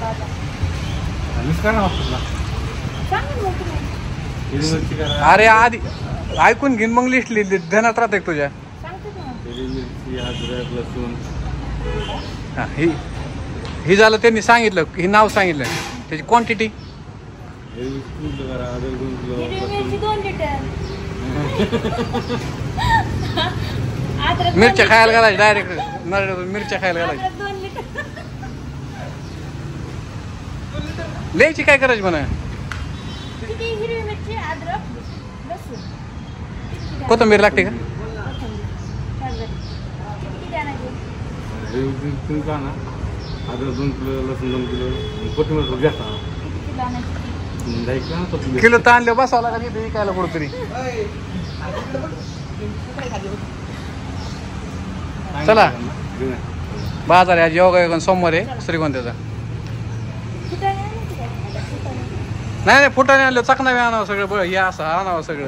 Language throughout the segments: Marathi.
अरे आधी ऐकून घेईन मग लिस्ट लिहिली ध्यानात राहते तुझ्या. हा ही झालं त्यांनी सांगितलं, ही नाव सांगितलं, त्याची क्वांटिटी मिरच्या खायला घालायची डायरेक्ट मिरच्या खायला घालायची. लिहायची काय करायची म्हणा. कोथिंबीर लागते का? किलो तर आणलं बसावं लागेल विकायला कुठतरी. चला बाजार आहे आज, योगा सोमवार आहे श्रीगोंद्याचा. नाही फुटाने आणलं, चकनावे आणावं सगळं, हे असं आणावं सगळं.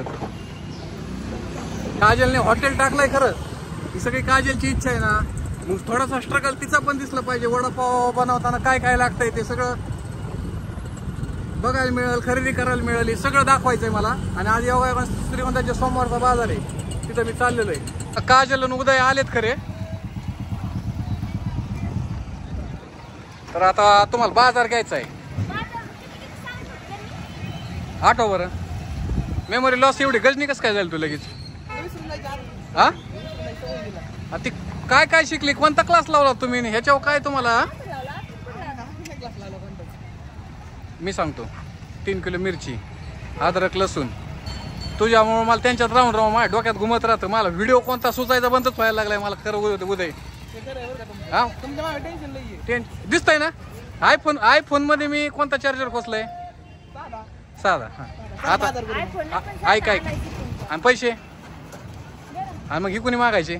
काजलने हॉटेल टाकलंय खरं, ही सगळी काजलची इच्छा आहे ना. मग थोडासा स्ट्रगल तिचा पण दिसलं पाहिजे. वडापाव बनवताना काय काय लागतंय ते सगळं बघायला मिळेल, खरेदी करायला मिळेल, हे सगळं दाखवायचंय मला. आणि आज योगा श्रीगोंद्याच्या सोमवारचा बाजार आहे, तिथं मी चाललेलो आहे. काजल आणि उदय आलेत खरे. तर आता तुम्हाला बाजार घ्यायचा आहे. आठव बरं, मेमोरी लॉस एवढी गजनी कसं काय झाली तू लगेच? हा ती काय काय शिकली, कोणता क्लास लावला तुम्ही ह्याच्यावर? काय तुम्हाला मी सांगतो, 3 किलो मिरची, अद्रक, लसूण. तुझ्यामुळे मला त्यांच्यात राहून राहून माझ्या डोक्यात घुमत राहतं. मला व्हिडिओ कोणता सुचायचा बंदच व्हायला लागलाय मला खरं उदय. हा दिसतंय ना. आयफोन मध्ये मी कोणता चार्जर खोसलाय? साधा. आता ऐक आणि पैसे आणि मग ही कोणी मागायचे?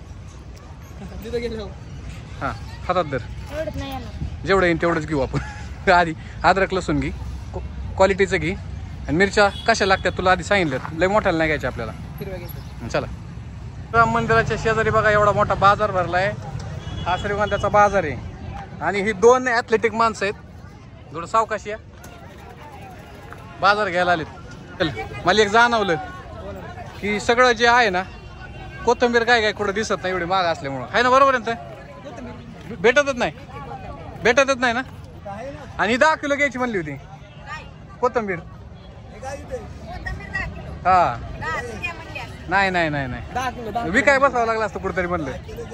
हा हातात धर, जेवढं येईल तेवढंच घेऊ आपण. आधी अद्रक लसूण घे, क्वालिटीचं घे. आणि मिरच्या कशा लागतात तुला आधी सांगितलं, लय मोठ्याला नाही घ्यायच्या आपल्याला. चला, राम मंदिराच्या शेजारी बघा एवढा मोठा बाजार भरलाय. हा श्रीगोंद्याचा बाजार आहे. आणि ही 2 ॲथलेटिक माणसं आहेत, थोडं सावकाशी या, बाजार घ्यायला आलेत. मला एक जाणवलं की सगळं जे आहे ना, कोथिंबीर काय काय कुठं दिसत नाही एवढी महाग असल्यामुळं, आहे ना? बरोबर आहे ना? भेटतच नाही ना. आणि ही 10 किलो घ्यायची म्हणली होती कोथिंबीर. हा नाही विकाय बसावं लागलं असतं कुठेतरी म्हणलं.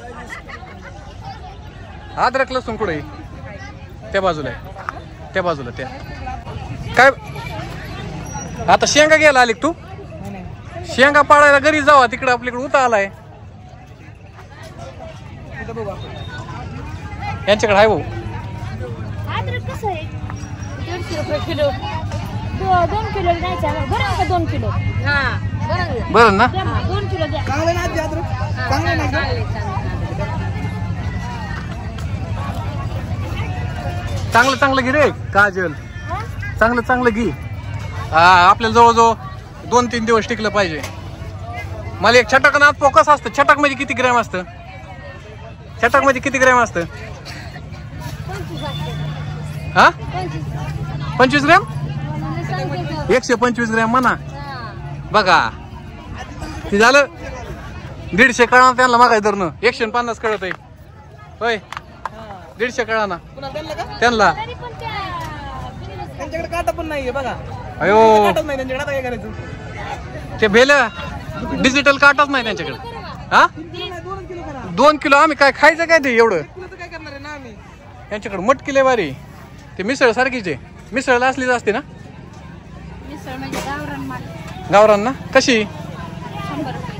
अद्रक लसूण कुठे? त्या बाजूला त्या काय. आता शेंगा घ्यायला आली तू? शेंगा पाळायला घरी जावा, तिकडे आपल्याकडे उता आलाय. यांच्याकडे आहे भाऊ. 150 किलो 2 किलो द्यायचा बरं का? 2 किलो बरं ना. 2 किलो द्या. चांगलं घे रे काजल, चांगलं घे. हा आपल्याला जवळजवळ 2-3 दिवस टिकलं पाहिजे. मला एक छटाक नात फोकस असतं. छटाक मध्ये किती ग्रॅम असतं? छटाक मध्ये किती ग्रॅम असतं? हा 25 ग्रॅम. 125 ग्रॅम म्हणा. बघा ते झालं 150 कळा त्यांना मागायचं धरणं. 150 कळत आहे होय. 150 कळा ना त्यांना. त्यांच्याकडे काटा पण नाहीये बघा. अयो काय करायचं? ते भेल डिजिटल काटाच नाही त्यांच्याकडे. हा 2 किलो आम्ही काय खायचं काय ते एवढं? काय करणार आहे ना आम्ही? त्यांच्याकडे मटकी लय भारी. ते मिसळ सारखीच आहे. मिसळ असलीच असते ना. मिसळ म्हणजे गावरान ना. कशी? 100 रुपये.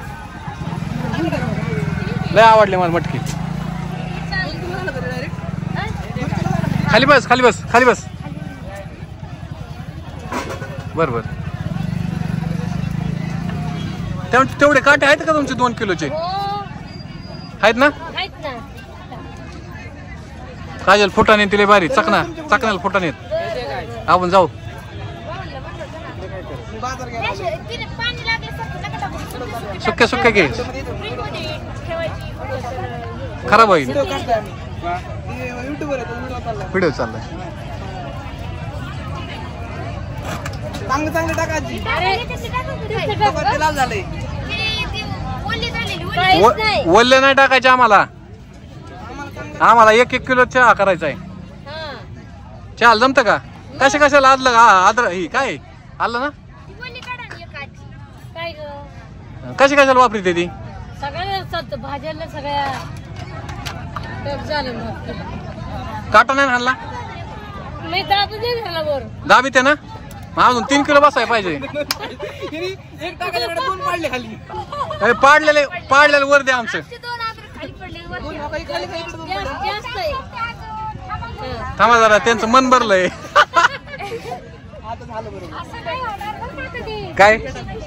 लय आवडली मला मटकी. खाली बस. बर तेवढे काटे आहेत का तुमचे 2 किलोचे? आहेत ना. काजल फुटाने तिले बारी चकनाला फुटाने. आपण जाऊ. सुक्या घे, खराब होईल. व्हिडिओ चाललाय. चांगलं चांगलं टाकायची ते लाल झालंय वल्ले नाही टाकायचे आम्हाला. आम्हाला 1-1 किलो चहा करायचा आहे. चहा जमतं का? कशाला आदलं का? आदर ही काय आलं ना? कशाला वापरते ती? सगळ्या भाज्याला सगळ्या काटा नाही आणला मी दाबी ते ना. अजून 3 किलो बसाय पाहिजे. एक टाकायला 2 पाडले खाली. पाडलेले वर द्या आमचं. थांबा जरा त्यांचं मन भरलंय. काय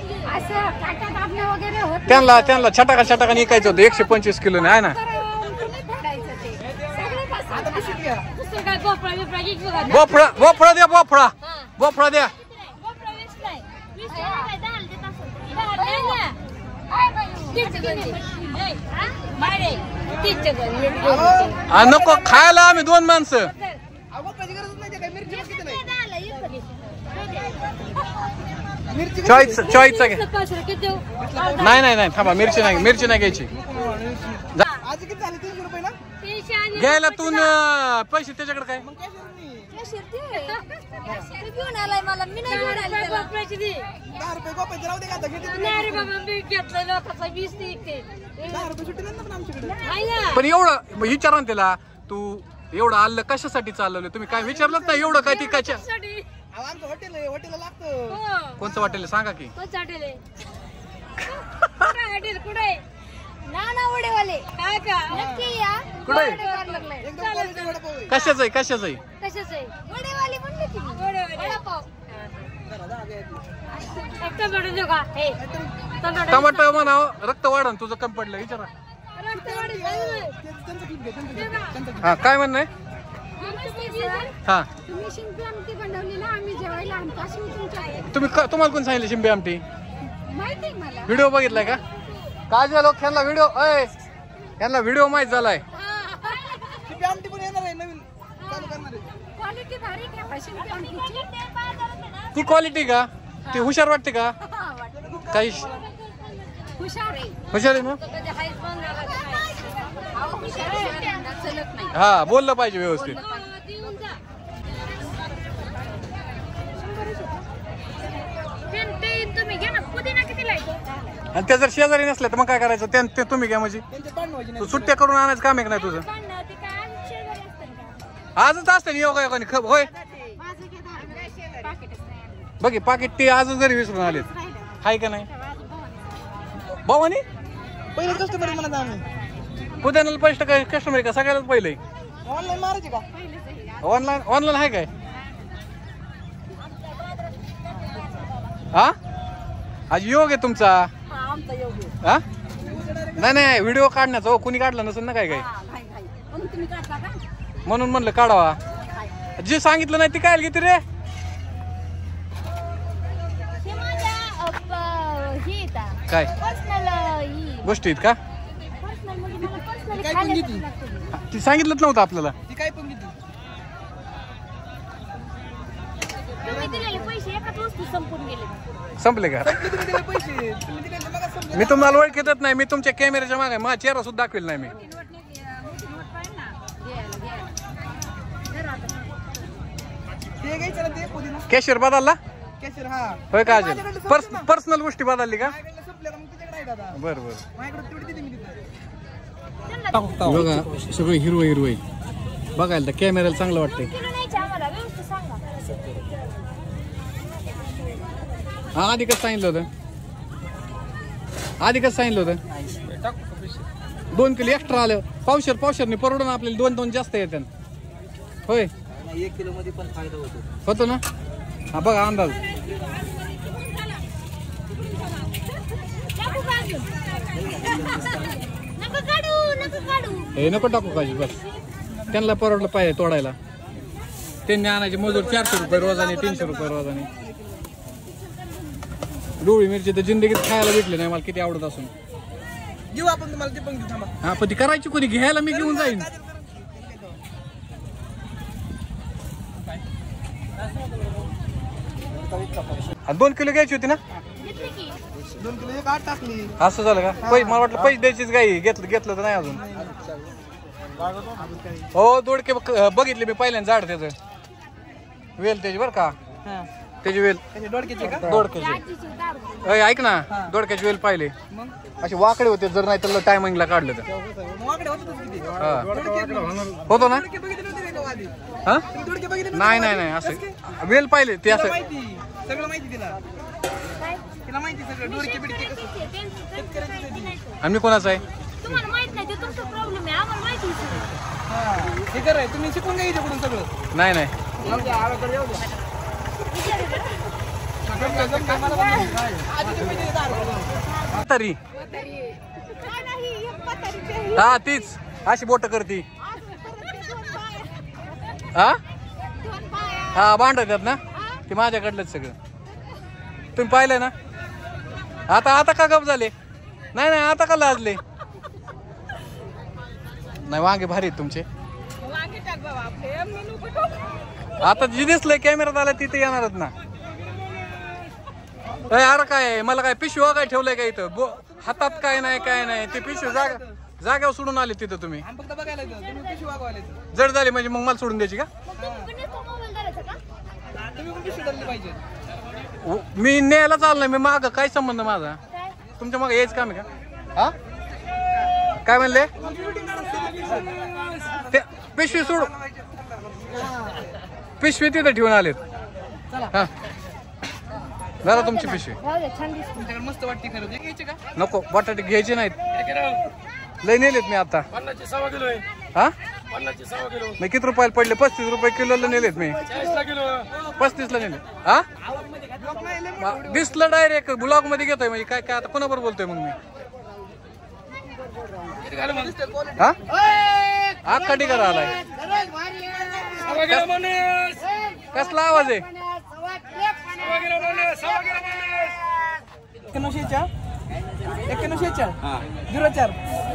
त्यांना छटाका निकायचं होतं 125 किलो आहे ना. बोफळा द्या बोफळा द्या. नको खायला आम्ही 2 माणसं. चॉईसचा घ्या. नाही थांबा मिरची नाही घ्यायची. घ्यायला तू पैसे त्याच्याकडे काय पण एवढं विचारा ना त्याला. तू एवढं आलं कशासाठी चालवलं तुम्ही? काय विचारलं ना एवढं काय ती कशा? आमचं हॉटेल आहे, हॉटेलला लागतं. कोणचं हॉटेल सांगा की? कशाच आहे? टमाटर म्हणाव रक्त वाढन तुझं कमी पडलं विचारा. हा काय म्हणणं आहे? हा तुम्हाला कोण सांगितलं शिंबी आमटी? व्हिडिओ बघितलाय का? काजल लोक ह्यांना व्हिडिओ माहित झालाय. आमटी पण येणार आहे नवीन चालू करणार आहे. ती क्वालिटी का? ती हुशार वाटते का? काही हुशार आहे ना. हा बोललं पाहिजे व्यवस्थित. आणि त्या जर शेजारी नसल्या तर मग काय करायचं? ते तुम्ही घ्या म्हणजे तू सुट्ट्या करून आणायचं काम आहे नाही तुझं? आजच असते ना योगायोगाने होय. बघी पाकिट ते आजच जरी विसरून आलेत हाय का नाही भावानी? पहिले कस्टमर म्हणत आम्ही पुण्याला पैसे कस्टमर का सगळ्यालाच पहिले ऑनलाईन मारायचे का? ऑनलाईन आहे काय? हा आज योग आहे तुमचा? हा नाही व्हिडिओ काढण्याचा. हो कुणी काढला नसेल ना काय म्हणून म्हणलं काढावा. जे सांगितलं नाही ते काय घेते रे? काय गोष्टी आहेत का? ती सांगितलंच नव्हतं आपल्याला. ती काय पण घेतली. संपले का? मी तुम्हाला ओळखतच नाही. मी तुमच्या कॅमेऱ्याच्या मागे माझा चेहरा सुद्धा दाखवेल नाही मी. कॅशियर बदलला होय का? पर्सनल गोष्टी बदलली का? बर बघा सगळं हिरवं बघायला तर कॅमेऱ्याला चांगलं वाटतंय. हा आधी कसं सांगितलं होतं? 2 किलो एक्स्ट्रा आलं. पावशेरने परवडून आपल्याला 2 जास्त येतात होय. 1 किलो मध्ये पण फायदा होतो ना. हा बघा अंदाज. हे नको टाकू काजी बस. त्यांना परवडलं पाहिजे तोडायला. त्यांनी आणायचे मजूर 400 रुपये रोजाने 300 रुपये रोजाने. डोळी मिरची तर जिंदगीत खायला भेटली नाही मला किती आवडत असून. घेऊ आपण तुम्हाला ते पण घेऊ थांबा. हा पण ती करायची कोणी? घ्यायला मी घेऊन जाईन. आणि 2 किलो घ्यायची होती ना. घेतली की 2 किलो एक 8 टाकली. असं झालं का. मला वाटलं पैसे द्यायचीच गाई. घेतलं तर नाही अजून. हो दोडके बघितले मी पहिल्यांदा झाड त्याचं वेल त्याची बरं का. त्याची वेल दोडक्याची का? दोडक्याची. आजीची दारू. अय ऐक ना दोडक्याची वेल पाहिले असे वाकडे होते जर नाही तर टायमिंगला काढलं तर. मोकळे होते किती? हा. दोडके होतो ना. बघितले होते का आधी? हा दोडके बघितले नव्हते? नाही असं वेल पाहिले ते तिला असं. माहिती सगळं माहिती तिला. काय? तिला माहिती सगळं दोडके बिडके कसं. शेतकऱ्याची नाही तो. आणि मी कोणाचं आहे. तुम्हाला माहित नाही ते तुमचा प्रॉब्लेम आहे आम्हाला माहिती आहे सगळं. हा हे खरं आहे. तुम्ही शिकून घ्या इकडून सगळं. नाही तरी हा तीच अशी बोट करती. हा भांडतात ना ते माझ्याकडलंच सगळं. तुम्ही पाहिलं ना. आता का गप झाले. नाही आता का लाजले. नाही वांगे भारी आहेत तुमचे. आता जी दिसलंय कॅमेरात आला तिथे येणारच ना. अरे काय मला काय पिशवी काय ठेवलंय का इथं. हातात काय नाही ते पिशवी जाग्यावर सोडून आले तिथं तुम्ही. आम्ही फक्त बघायला येतो. तुम्ही पिशवी वागवायला येतो. जड झाली म्हणजे मग मला सोडून द्यायची का. मग तुम्ही पण येतो मोबाईल धरायचा का? तुम्ही पण पिशवी धरली पाहिजे. मी न्यायला चाललोय. मी माग काय संबंध माझा काय? तुमच्या मागे यायचं काम आहे का. हा काय म्हणले ते पिशवी सोडू. पिशवी तिथे ठेवून आलेत. हा जरा तुमची पिशवी राहू दे, छान दिसतो. तुमच्याकडे मस्त वाटते खरं. ते घ्यायचे का? नको बटाटे घ्यायचे नाहीत. लय नेलेत मी आता. हा मी किती रुपयाला पडले. 35 रुपये किलोला नेलेत मी. 35ला नेले. हा दिसलं डायरेक्ट ब्लॉग मध्ये घेतोय म्हणजे काय आता कोणाबरोबर बोलतोय मग मी. हा अख्खा टिकार आलाय. कसला आवाज आहे. 91 04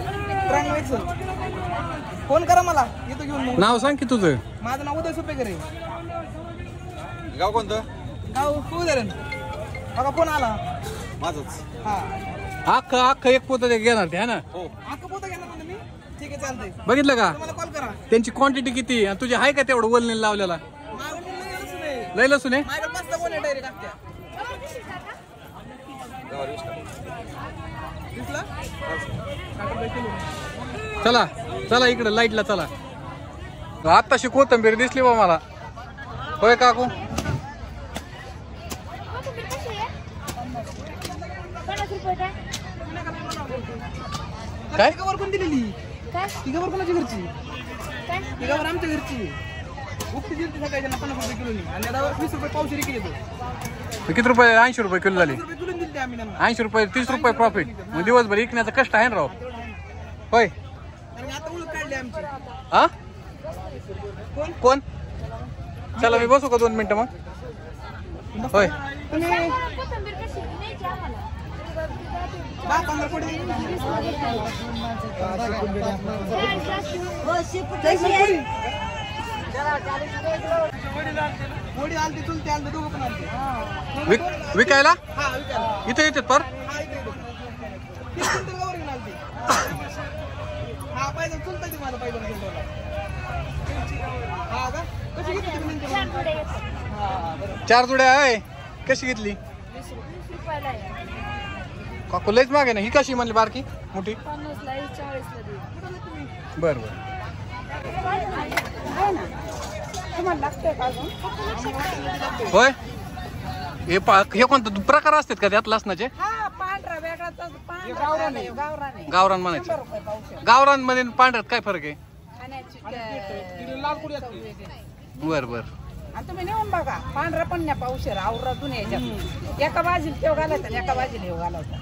फोन करा मला येतो घेऊन. मग नाव सांग की तुझं. माझं नाव उदय सुपेकर आहे. गाव कोणतं. गाव कुधरण. बघा फोन आला माझंच. हा अख्खं एक पोत घेणार ते है ना. अख्खा पोतं घेणार ना तुम्ही. ठीक आहे चालतंय. बघितलं का मला कॉल करा. त्यांची क्वांटिटी किती आणि तुझी आहे का तेवढं वलने लावलेला. माझं फोन लगेच नाही. लय लसून आहे. माझ्याकडे मस्त फोन आहे डायरेक्ट टाकत्या. दिसला? चला इकडे लाईटला चला. आत्ताशी कोथिंबीर दिसली बा मला. होय काकू. कोथिंबीर कशी आहे? 50 रुपये काय? काय? ती गवर कोण दिलेली. काय? ती गवर कोणाची घरची. काय? ती गवर आमच्या घरची. उक्ती दिली सकाळी त्यांना 50 रुपये किलोनी. आणि त्यावर 20 रुपये पावशेरी केली तो. किती रुपये. 80 रुपये किलो झाली. 20 रुपये किलो दिली आम्ही त्यांना. 80 रुपये 30 रुपये प्रॉफिट. मग दिवसभर विकण्याचं कष्ट आहे ना राव. होय आणि आता ओळख काढली आमची. हा कोण. चला मी बसू का 2 मिनिटं मग. होय कोथिंबीर कशी न्यायची आम्हाला? 10-15 कोटी. मोडी आलती चुलते आलते दोघं पण आलते. विकायला हा विकायला. इथे येतात पर. हा इथे इथे. ती चुलते गवर घेऊन आलती. हा पाहिजे चुलता ते माझा पाहिजे घेऊन. हा का कशी घेतली तुम्ही नंतर? 4 पुढे येतो. हा बरं. 4 जुड्या आहे. कशी घेतली 20 रुपयाला आहे. काकू लयच मागे ना. ही कशी म्हणली बारकी मोठी. 50 ला 40 ला दे. बर तुम्हाला लागतंय का अजून? होय हे कोणतं प्रकार असतात का त्यात लसणाचे. हा पांढरा वेगळाच गावरान गावरान गावरान म्हणायचे. गावरान मध्ये पांढऱ्यात काय फरक आहे. खाण्याची बर आणि तुम्ही नेऊन बघा पांढरा पण न्या पावशेर आवरा जुन्या याच्यात एका बाजूला तेव घालायचा आणि एका बाजूला हेव घालायचा.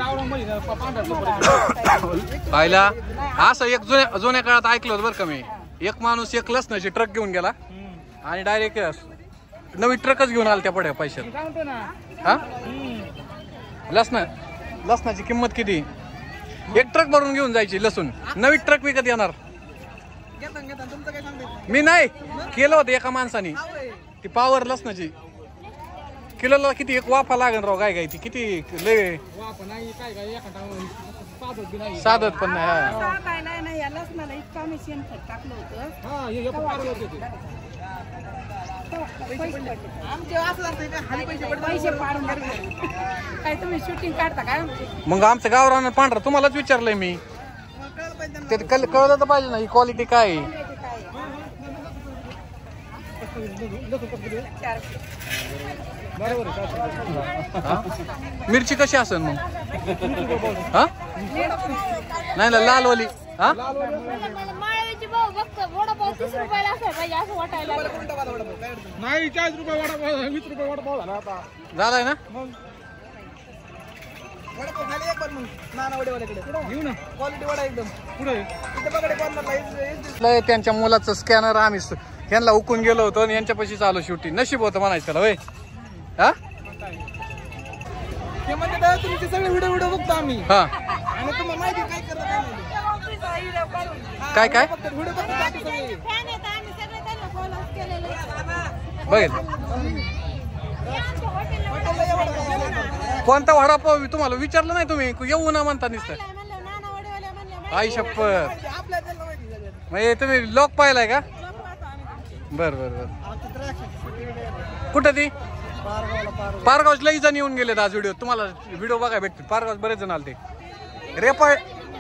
पाहिला असं एक जुन्या काळात ऐकलं होतं बरं का मी. एक माणूस एक लसणाची ट्रक घेऊन गेला आणि डायरेक्ट नवी ट्रकच घेऊन आला त्या पड्या पैशात. सांगतो ना हा लसणाची किंमत किती. एक ट्रक भरून घेऊन जायची लसूण. नवी ट्रक विकत येणार. घेता तुमचं काय सांगते. मी नाही केलं होतं एका माणसाने. ती पावर लसणाची किलोला किती एक वाफा लागेल राव काय ती किती लय वापर नाही काय काय एखादा साधत बी नाही. साधत पण नाही हा. आता काय नाही या लसणाला इतकं आम्ही शेणखत टाकलं होतं हा हे एक पारवलं होतं ते. पैसे पडले. आमचे असं असतं का खाली पैसे पडले. पैसे पाडून घेतले. काय तुम्ही शूटिंग काढता काय मग आमचं गावरान पांढरा तुम्हालाच विचारलंय मी कळलं पाहिजे त्यांना. ते कळलं तर पाहिजे ना ही क्वालिटी काय आहे. बरोबर आहे. हा? मिरची कशी असेल मग हा नाही ना लालवाली हा माळव्याची भाऊ बघतो वडापाव 30 रुपयाला असायला पाहिजे असं वाटायला लागलं. कोणता वाला वडापाव? काय अडचण नाही. 40 रुपये वडापाव 20 रुपये वडापाव झाला आता. झालाय ना मग वडापाव खाली एक पण मग नाना वडेवाल्याकडे घेऊ ना. क्वालिटी वडा एकदम पुढे इथे बघा कॉर्नरला लय त्यांच्या मुलाचं स्कॅनर आम्ही ह्यांना उकून गेलो होतो आणि यांच्यापाशी चालू शेवटी नशीब होतं म्हणायचं त्याला होय हा ते म्हणते दादा तुमचे सगळे व्हिडिओ बघतो आम्ही हा आणि तुम्हाला माहिती काय करता काय नाही. काय काय व्हिडिओ बघतो बाकी सगळे. फॅन येत आम्ही सगळे त्यांना फॉलो केलेलं बघितलं हॉटेलला या वडापाव. कोणता वडापाव तुम्हाला विचारलं नाही तुम्ही येऊ ना म्हणता नुसतं म्हणलं नाना वडेवाल्या म्हणलं आई शपथ आपल्या त्यांना माहिती सगळं. म्हणजे तुम्ही लोक पाहिलाय का बर बर बर आमचं ट्रॅक कुठं ती पारगावला पारगाव लई जण येऊन गेलेत आज व्हिडिओ तुम्हाला व्हिडिओ बघाय भेटतील पारगाव बरेच जण आले ते रेपाळ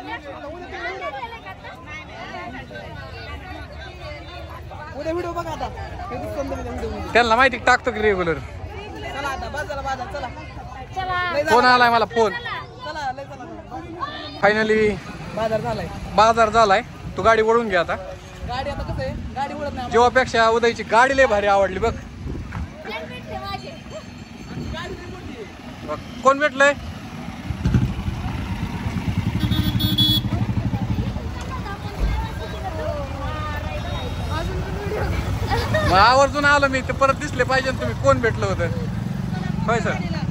उद्या व्हिडिओ बघा आता ते दिसतं ना व्हिडिओ मध्ये. त्यांना माहिती टाकतो की रेग्युलर चला आता बाजारला बाजार चला. चला लय फोन आलाय मला फोन चला लय चला. फायनली बाजार झालाय. बाजार झालाय तू गाडी वळून घे आता गाडी आता कसं आहे गाडी उडत नाही जेव्हापेक्षा उदयची गाडी लय भारी आवडली बघ बघ, कोण भेटलंय मग आवर्जून आलो मी ते परत दिसले पाहिजे ना तुम्ही कोण भेटलं होतं होय सर